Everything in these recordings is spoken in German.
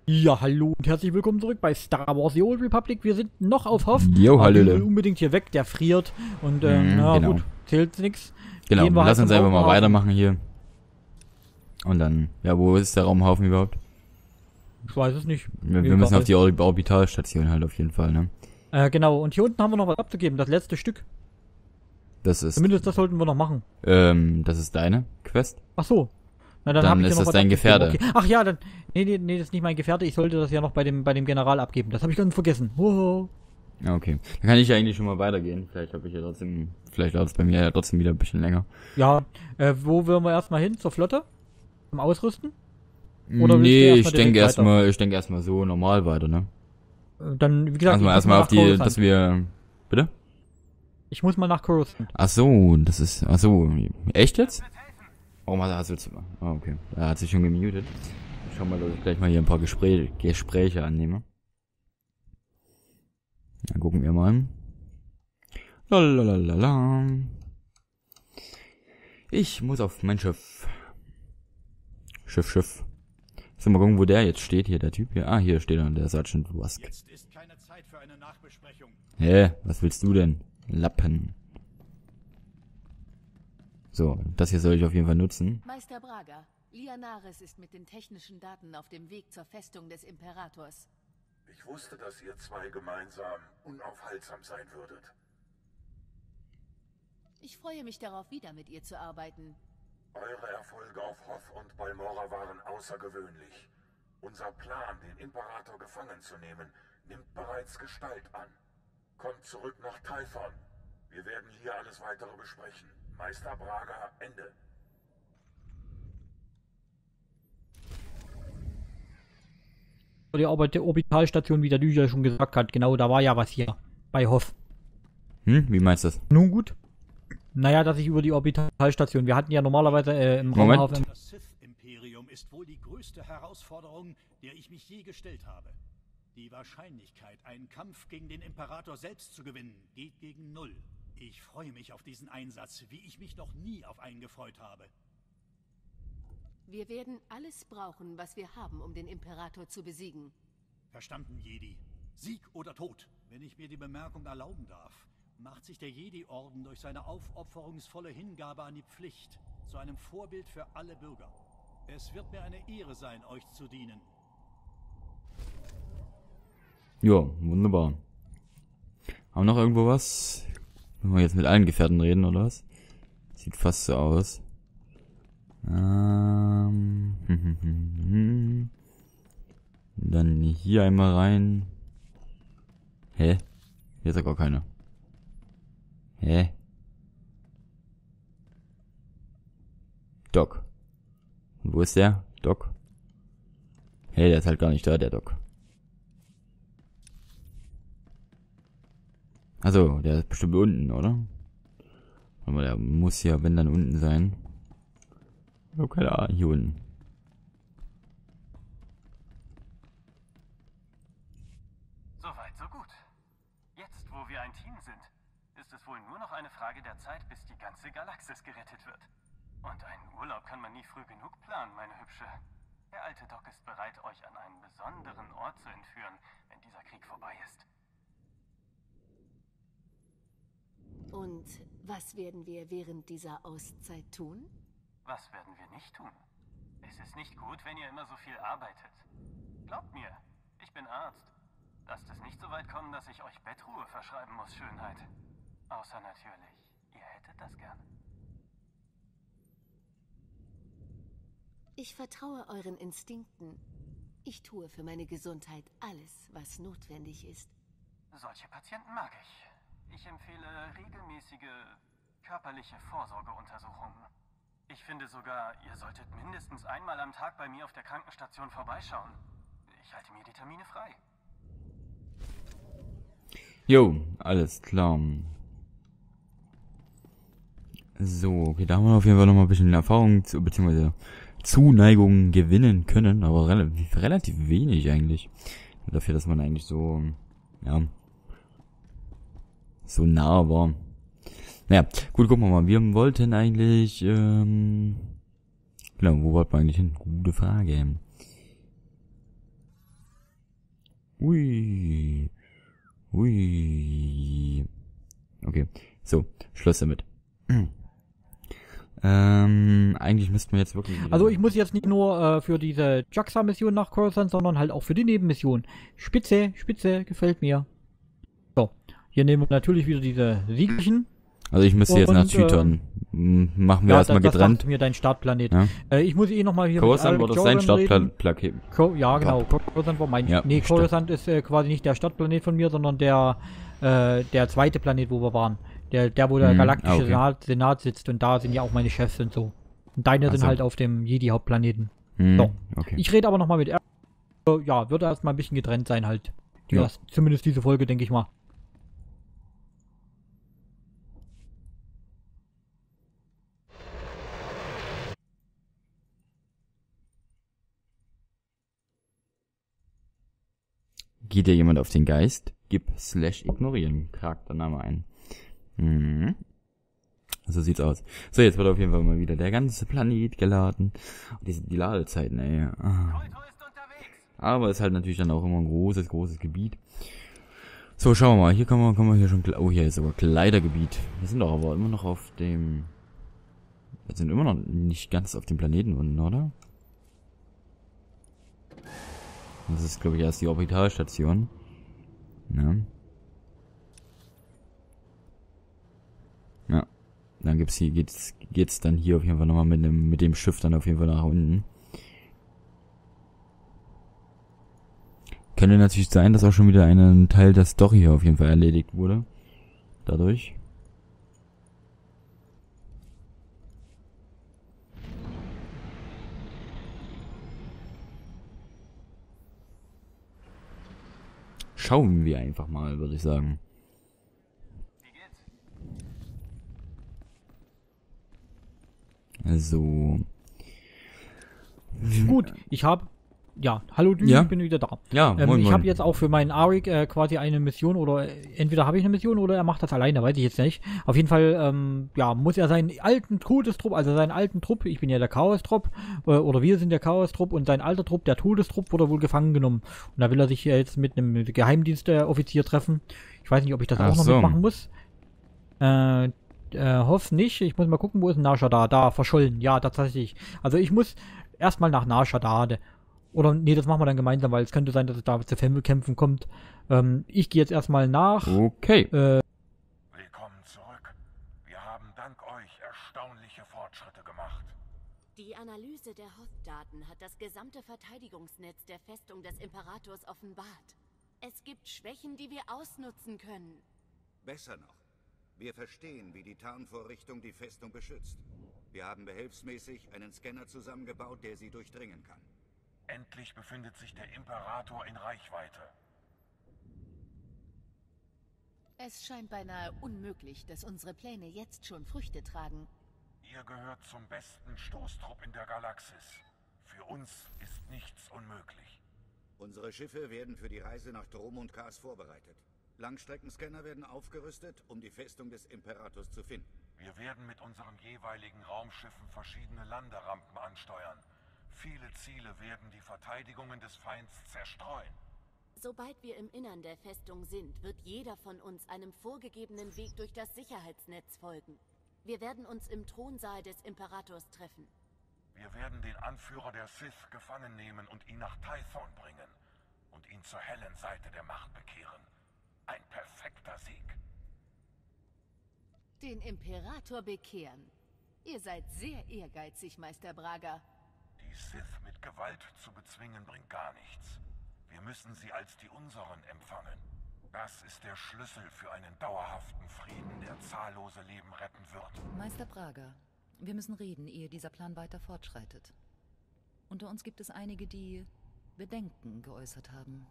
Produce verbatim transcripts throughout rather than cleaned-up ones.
Ja, hallo und herzlich willkommen zurück bei Star Wars The Old Republic. Wir sind noch auf Hoff. Jo, aber hallo. der will unbedingt hier weg, der friert. Und äh, Mhm, na genau. gut, zählt nix. Genau, Gehen wir lass halt uns zum einfach mal Raumhafen. weitermachen hier. Und dann, ja, wo ist der Raumhafen überhaupt? Ich weiß es nicht. Wir, Mir wir müssen egal. auf die Or Orbitalstation halt auf jeden Fall, ne? Äh, genau, und hier unten haben wir noch was abzugeben, das letzte Stück. Das ist, Zumindest das sollten wir noch machen. ähm, das ist deine Quest? Ach so. Na, dann, Dann hab ich ist ja noch das was dein abzugeben. Gefährte. Okay. Ach ja, dann. Nee, nee, nee, das ist nicht mein Gefährte. Ich sollte das ja noch bei dem, bei dem General abgeben. Das habe ich ganz vergessen. Wow. Ja, okay. Dann kann ich ja eigentlich schon mal weitergehen. Vielleicht habe ich ja trotzdem, vielleicht dauert es bei mir ja trotzdem wieder ein bisschen länger. Ja, äh, wo wollen wir erstmal hin? Zur Flotte? Zum Ausrüsten? Oder willst du Nee, erstmal ich direkt denke weiter? erstmal, ich denke erstmal so normal weiter, ne? Äh, Dann, wie gesagt, Also ich muss erstmal mal auf nach die, Coruscant. dass wir, bitte? Ich muss mal nach Coruscant. Ach so, das ist, ach so, echt jetzt? Warum hat er das jetzt? Ah, okay. Er hat sich schon gemutet. Ich schau mal, dass ich gleich mal hier ein paar Gespräche, Gespräche annehme. Dann gucken wir mal. Lalalala. Ich muss auf mein Schiff. Schiff, Schiff. Sollen wir gucken, wo der jetzt steht, hier, der Typ hier. Ah, hier steht er, der Sergeant Rusk. Jetzt ist keine Zeit für eine Nachbesprechung. Hä, was willst du denn? Lappen. So, das hier soll ich auf jeden Fall nutzen. Meister Braga, Lianaris ist mit den technischen Daten auf dem Weg zur Festung des Imperators. Ich wusste, dass ihr zwei gemeinsam unaufhaltsam sein würdet. Ich freue mich darauf, wieder mit ihr zu arbeiten. Eure Erfolge auf Hoth und Balmora waren außergewöhnlich. Unser Plan, den Imperator gefangen zu nehmen, nimmt bereits Gestalt an. Kommt zurück nach Typhon. Wir werden hier alles weitere besprechen. Meister Braga, Ende. Die Arbeit der Orbitalstation, wie der Dücher schon gesagt hat. Genau, da war ja was hier. Bei Hoff. Hm, wie meinst du das? Nun gut. Naja, dass ich über die Orbitalstation. Wir hatten ja normalerweise äh, im Moment. Raumhafen. Das Sith-Imperium ist wohl die größte Herausforderung, der ich mich je gestellt habe. Die Wahrscheinlichkeit, einen Kampf gegen den Imperator selbst zu gewinnen, geht gegen null. Ich freue mich auf diesen Einsatz, wie ich mich noch nie auf einen gefreut habe. Wir werden alles brauchen, was wir haben, um den Imperator zu besiegen. Verstanden, Jedi. Sieg oder Tod, wenn ich mir die Bemerkung erlauben darf, macht sich der Jedi-Orden durch seine aufopferungsvolle Hingabe an die Pflicht zu einem Vorbild für alle Bürger. Es wird mir eine Ehre sein, euch zu dienen. Ja, wunderbar. Haben wir noch irgendwo was? Wollen wir jetzt mit allen Gefährten reden, oder was? Sieht fast so aus. Ähm, dann hier einmal rein. Hä? Hier ist ja gar keiner. Hä? Doc. Und wo ist der? Doc. Hey, der ist halt gar nicht da, der Doc. Also, der ist bestimmt unten, oder? Aber der muss ja, wenn dann unten sein. Oh, keine Ahnung, hier unten. Soweit, so gut. Jetzt, wo wir ein Team sind, ist es wohl nur noch eine Frage der Zeit, bis die ganze Galaxis gerettet wird. Und einen Urlaub kann man nie früh genug planen, meine Hübsche. Der alte Doc ist bereit, euch an einen besonderen Ort zu entführen, wenn dieser Krieg vorbei ist. Und was werden wir während dieser Auszeit tun? Was werden wir nicht tun? Es ist nicht gut, wenn ihr immer so viel arbeitet. Glaubt mir, ich bin Arzt. Lasst es nicht so weit kommen, dass ich euch Bettruhe verschreiben muss, Schönheit. Außer natürlich, ihr hättet das gerne. Ich vertraue euren Instinkten. Ich tue für meine Gesundheit alles, was notwendig ist. Solche Patienten mag ich. Ich empfehle regelmäßige körperliche Vorsorgeuntersuchungen. Ich finde sogar, ihr solltet mindestens einmal am Tag bei mir auf der Krankenstation vorbeischauen. Ich halte mir die Termine frei. Jo, alles klar. So, okay, da haben wir auf jeden Fall noch mal ein bisschen Erfahrung, zu, beziehungsweise Zuneigung gewinnen können, aber relativ, relativ wenig eigentlich. Dafür, dass man eigentlich so, ja, so nah war. Naja, gut, gucken wir mal. Wir wollten eigentlich, ähm, genau, wo wollten wir eigentlich hin? Gute Frage. Ui. Ui. Okay. So, Schluss damit. ähm, eigentlich müssten wir jetzt wirklich... Also ich muss jetzt nicht nur äh, für diese Jaxa-Mission nach Coruscant, sondern halt auch für die Nebenmission. Spitze, spitze, gefällt mir. So, hier nehmen wir natürlich wieder diese Siegelchen. Also ich müsste jetzt nach Tython. Ähm, Machen wir ja, erstmal das, getrennt. Das mir dein Startplanet. Ja. Äh, ich muss eh nochmal hier Coruscant war das sein Startplanet. Co ja, genau. Coruscant war mein... Ja, nee, Coruscant ist äh, quasi nicht der Startplanet von mir, sondern der äh, der zweite Planet, wo wir waren. Der, der wo der mhm. galaktische ah, okay. Senat, Senat sitzt und da sind ja auch meine Chefs und so. Und deine Ach sind so. halt auf dem Jedi-Hauptplaneten. Mhm. So. Okay. Ich rede aber nochmal mit er. Ja, wird erstmal ein bisschen getrennt sein halt. Die Ja. erst, zumindest diese Folge, denke ich mal. Geht dir jemand auf den Geist? Gib slash ignorieren Charaktername ein. Mhm. So sieht's aus. So, jetzt wird auf jeden Fall mal wieder der ganze Planet geladen. Die, die Ladezeiten, ey. Ah. Aber ist halt natürlich dann auch immer ein großes, großes Gebiet. So, schauen wir mal. Hier kommen wir, kommen wir hier schon... Oh, hier ist sogar Kleidergebiet. Wir sind doch aber immer noch auf dem... Wir sind immer noch nicht ganz auf dem Planeten unten, oder? Das ist, glaube ich, erst die Orbitalstation. Ja. Ja. Dann gibt's hier, geht's, geht's dann hier auf jeden Fall nochmal mit dem, mit dem Schiff dann auf jeden Fall nach unten. Könnte natürlich sein, dass auch schon wieder ein Teil der Story hier auf jeden Fall erledigt wurde. Dadurch. Schauen wir einfach mal, würde ich sagen. Also. Gut, ich habe... Ja, hallo Dü, Ja. ich bin wieder da. Ja, Ähm, moin, ich moin. habe jetzt auch für meinen Arik äh, quasi eine Mission oder äh, entweder habe ich eine Mission oder er macht das alleine, weiß ich jetzt nicht. Auf jeden Fall, ähm, ja, muss er seinen alten Todestrupp, also seinen alten Trupp, ich bin ja der Chaos-Trupp, äh, oder wir sind der Chaos-Trupp und sein alter Trupp, der Todestrupp, wurde wohl gefangen genommen. Und da will er sich jetzt mit einem Geheimdienstoffizier treffen. Ich weiß nicht, ob ich das Ach auch noch so. mitmachen muss. Äh, äh, hoff nicht. Ich muss mal gucken, wo ist Nar Shaddaa? Da, verschollen. Ja, tatsächlich. Also ich muss erstmal nach Nar Shaddaa. Oder, nee, das machen wir dann gemeinsam, weil es könnte sein, dass es da zu Kämpfen kommt. Ähm, ich gehe jetzt erstmal nach. Okay. Äh, Willkommen zurück. Wir haben dank euch erstaunliche Fortschritte gemacht. Die Analyse der Hoth-Daten hat das gesamte Verteidigungsnetz der Festung des Imperators offenbart. Es gibt Schwächen, die wir ausnutzen können. Besser noch. Wir verstehen, wie die Tarnvorrichtung die Festung beschützt. Wir haben behelfsmäßig einen Scanner zusammengebaut, der sie durchdringen kann. Endlich befindet sich der Imperator in Reichweite. Es scheint beinahe unmöglich, dass unsere Pläne jetzt schon Früchte tragen. Ihr gehört zum besten Stoßtrupp in der Galaxis. Für uns ist nichts unmöglich. Unsere Schiffe werden für die Reise nach Drom und Kars vorbereitet. Langstreckenscanner werden aufgerüstet, um die Festung des Imperators zu finden. Wir werden mit unseren jeweiligen Raumschiffen verschiedene Landerampen ansteuern. Viele Ziele werden die Verteidigungen des Feinds zerstreuen. Sobald wir im Innern der Festung sind, wird jeder von uns einem vorgegebenen Weg durch das Sicherheitsnetz folgen. Wir werden uns im Thronsaal des Imperators treffen. Wir werden den Anführer der Sith gefangen nehmen und ihn nach Tython bringen. Und ihn zur hellen Seite der Macht bekehren. Ein perfekter Sieg. Den Imperator bekehren. Ihr seid sehr ehrgeizig, Meister Braga. Die Sith mit Gewalt zu bezwingen bringt gar nichts. Wir müssen sie als die unseren empfangen. Das ist der Schlüssel für einen dauerhaften Frieden, der zahllose Leben retten wird. Meister Braga, wir müssen reden, ehe dieser Plan weiter fortschreitet. Unter uns gibt es einige, die Bedenken geäußert haben.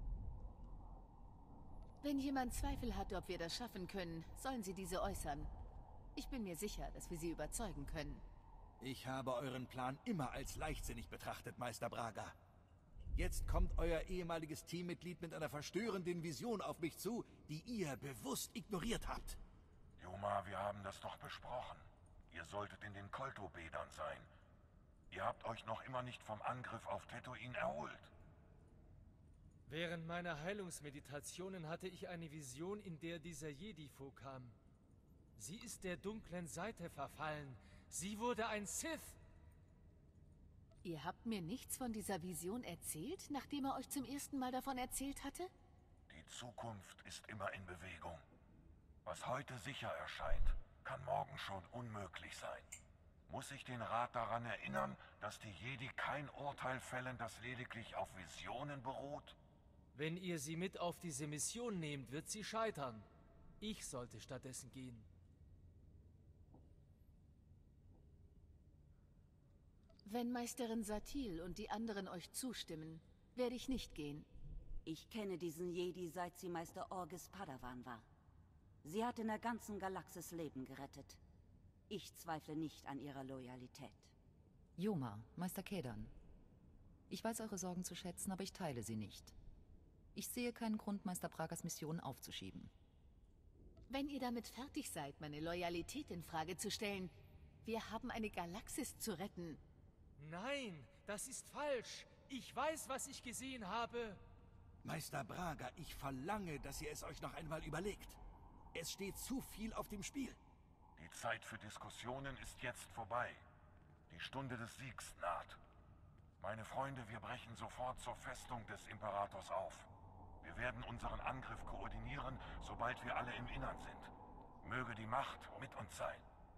Wenn jemand Zweifel hat, ob wir das schaffen können, sollen sie diese äußern. Ich bin mir sicher, dass wir sie überzeugen können. Ich habe euren Plan immer als leichtsinnig betrachtet, Meister Braga. Jetzt kommt euer ehemaliges Teammitglied mit einer verstörenden Vision auf mich zu, die ihr bewusst ignoriert habt. Juma, wir haben das doch besprochen. Ihr solltet in den Kolto-Bädern sein. Ihr habt euch noch immer nicht vom Angriff auf Tatooine erholt. Während meiner Heilungsmeditationen hatte ich eine Vision, in der dieser Jedi vorkam. Sie ist der dunklen Seite verfallen. Sie wurde ein Sith. Ihr habt mir nichts von dieser Vision erzählt, nachdem er euch zum ersten Mal davon erzählt hatte? Die Zukunft ist immer in Bewegung. Was heute sicher erscheint, kann morgen schon unmöglich sein. Muss ich den Rat daran erinnern, dass die Jedi kein Urteil fällen, das lediglich auf Visionen beruht? Wenn ihr sie mit auf diese Mission nehmt, wird sie scheitern. Ich sollte stattdessen gehen. Wenn Meisterin Satil und die anderen euch zustimmen, werde ich nicht gehen. Ich kenne diesen Jedi, seit sie Meister Orgys Padawan war. Sie hat in der ganzen Galaxis Leben gerettet. Ich zweifle nicht an ihrer Loyalität. Joma, Meister Kedan. Ich weiß eure Sorgen zu schätzen, aber ich teile sie nicht. Ich sehe keinen Grund, Meister Bragas Mission aufzuschieben. Wenn ihr damit fertig seid, meine Loyalität in Frage zu stellen, wir haben eine Galaxis zu retten. Nein, das ist falsch. Ich weiß, was ich gesehen habe. Meister Braga, ich verlange, dass ihr es euch noch einmal überlegt. Es steht zu viel auf dem Spiel. Die Zeit für Diskussionen ist jetzt vorbei. Die Stunde des Siegs naht. Meine Freunde, wir brechen sofort zur Festung des Imperators auf. Wir werden unseren Angriff koordinieren, sobald wir alle im Innern sind. Möge die Macht mit uns sein.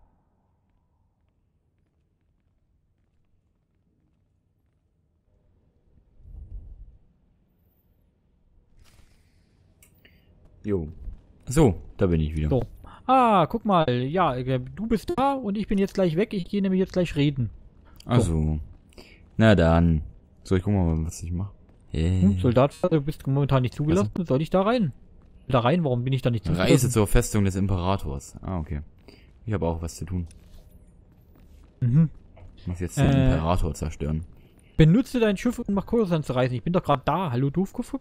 Jo. So, da bin ich wieder. So. Ah, guck mal. Ja, äh, du bist da und ich bin jetzt gleich weg. Ich gehe nämlich jetzt gleich reden. Also. Na dann. So, ich guck mal, was ich mache. Hey. Hm, Soldat, du bist momentan nicht zugelassen. Was? Soll ich da rein? Da rein? Warum bin ich da nicht zugelassen? Reise zur Festung des Imperators. Ah, okay. Ich habe auch was zu tun. Mhm. Ich muss jetzt den äh, Imperator zerstören. Benutze dein Schiff, um nach Coruscant zu reisen. Ich bin doch gerade da. Hallo, Doofkopf?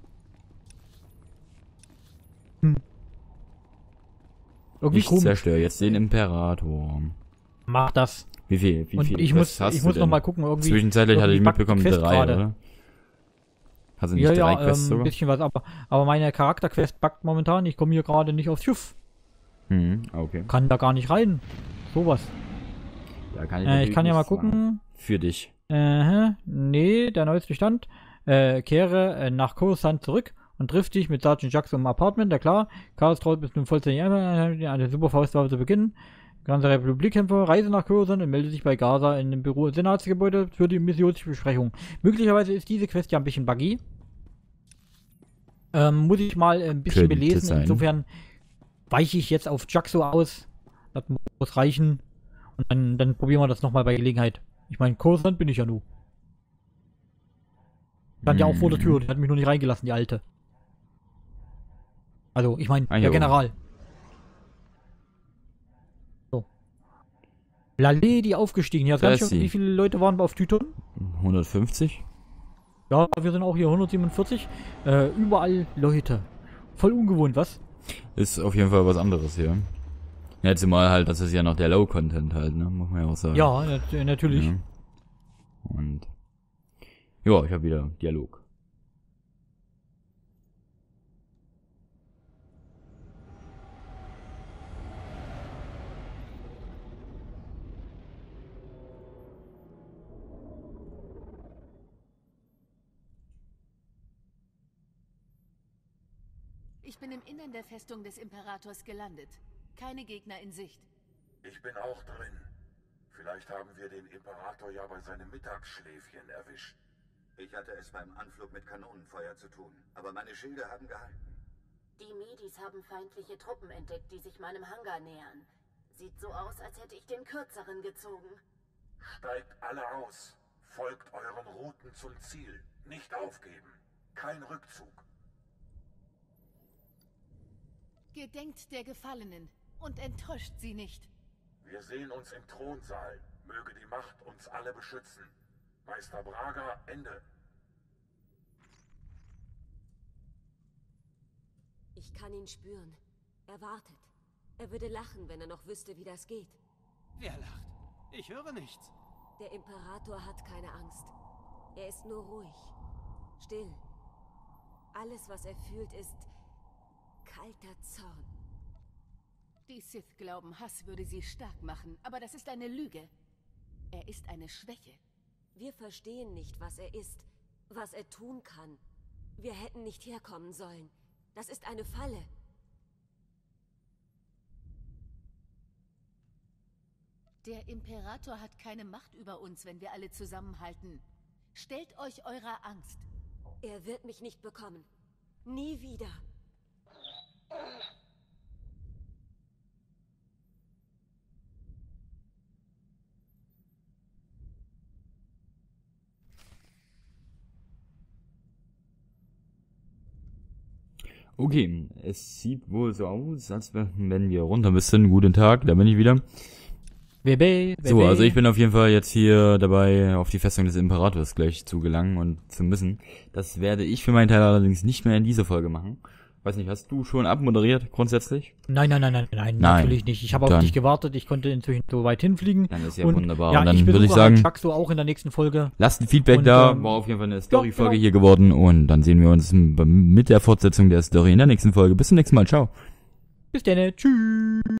Hm. Irgendwie ich komisch. zerstöre jetzt den Imperator. Mach das. Wie viel? Wie und viel ich muss, hast ich du muss denn? noch mal gucken. Irgendwie, Zwischenzeitlich irgendwie hatte ich mitbekommen, drei, grade. oder? Hast du nicht ja, drei ja, Quests ähm, sogar? ein bisschen was, aber, aber meine Charakterquest buggt momentan. Ich komme hier gerade nicht aufs Schiff. Mhm, okay. Kann da gar nicht rein. Sowas. Ja, kann ich, äh, ich kann ja mal gucken. Machen. Für dich. Äh, nee, der neueste Stand. Äh, kehre äh, nach Coruscant zurück und triff dich mit Sergeant Jax im Apartment, ja klar. Chaos Troll bis nun vollständig an der Superfaustwaffe zu Beginn. Ganze Republikkämpfer, reise nach Coruscant und melde sich bei Gaza in dem Büro Senatsgebäude für die Missionsbesprechung. Möglicherweise ist diese Quest ja ein bisschen buggy. Ähm, muss ich mal ein bisschen Könnte belesen. sein. Insofern weiche ich jetzt auf Jaxo aus. Das muss reichen. Und dann, dann probieren wir das nochmal bei Gelegenheit. Ich meine, Coruscant bin ich ja nur. Stand ja auch vor der Tür, die hat mich noch nicht reingelassen, die Alte. Also, ich meine, Ah, der jo. General. So. Laledi aufgestiegen. Ja, Da ganz ist schön, sie. wie viele Leute waren wir auf Tython? hundertfünfzig? Ja, wir sind auch hier hundertsiebenundvierzig. Äh, überall Leute. Voll ungewohnt, was? Ist auf jeden Fall was anderes hier. Ja, zumal halt, das ist ja noch der Low-Content halt, ne? Muss man ja auch sagen. Ja, nat natürlich. Ja. Und ja, ich habe wieder Dialog. Ich bin im Innern der Festung des Imperators gelandet. Keine Gegner in Sicht. Ich bin auch drin. Vielleicht haben wir den Imperator ja bei seinem Mittagsschläfchen erwischt. Ich hatte es beim Anflug mit Kanonenfeuer zu tun, aber meine Schilde haben gehalten. Die Medis haben feindliche Truppen entdeckt, die sich meinem Hangar nähern. Sieht so aus, als hätte ich den kürzeren gezogen. Steigt alle aus. Folgt euren Routen zum Ziel. Nicht aufgeben. Kein Rückzug. Gedenkt der Gefallenen und enttäuscht sie nicht. Wir sehen uns im Thronsaal. Möge die Macht uns alle beschützen. Meister Braga, Ende. Ich kann ihn spüren. Er wartet. Er würde lachen, wenn er noch wüsste, wie das geht. Wer lacht? Ich höre nichts. Der Imperator hat keine Angst. Er ist nur ruhig. Still. Alles, was er fühlt, ist kalter Zorn. Die Sith glauben, Hass würde sie stark machen, aber das ist eine Lüge. Er ist eine Schwäche. Wir verstehen nicht, was er ist, was er tun kann. Wir hätten nicht herkommen sollen. Das ist eine Falle. Der Imperator hat keine Macht über uns, wenn wir alle zusammenhalten. Stellt euch eurer Angst. Er wird mich nicht bekommen. Nie wieder. Okay, es sieht wohl so aus, als wenn wir runter müssen. Guten Tag, da bin ich wieder. Bebe, Bebe. So, also ich bin auf jeden Fall jetzt hier dabei, auf die Festung des Imperators gleich zu gelangen und zu müssen. Das werde ich für meinen Teil allerdings nicht mehr in dieser Folge machen. Weiß nicht, hast du schon abmoderiert grundsätzlich? Nein, nein, nein, nein, nein, Nein. natürlich nicht. Ich habe auf Dann- dich gewartet, ich konnte inzwischen so weit hinfliegen. Dann ist ja und, wunderbar. Ja, Und dann ich würde ich besuche sagen, halt Jaxo auch in der nächsten Folge. lasst ein Feedback Und, da, ähm, war auf jeden Fall eine Story-Folge genau. hier geworden und dann sehen wir uns m- mit der Fortsetzung der Story in der nächsten Folge. Bis zum nächsten Mal, ciao. Bis dann, tschüss.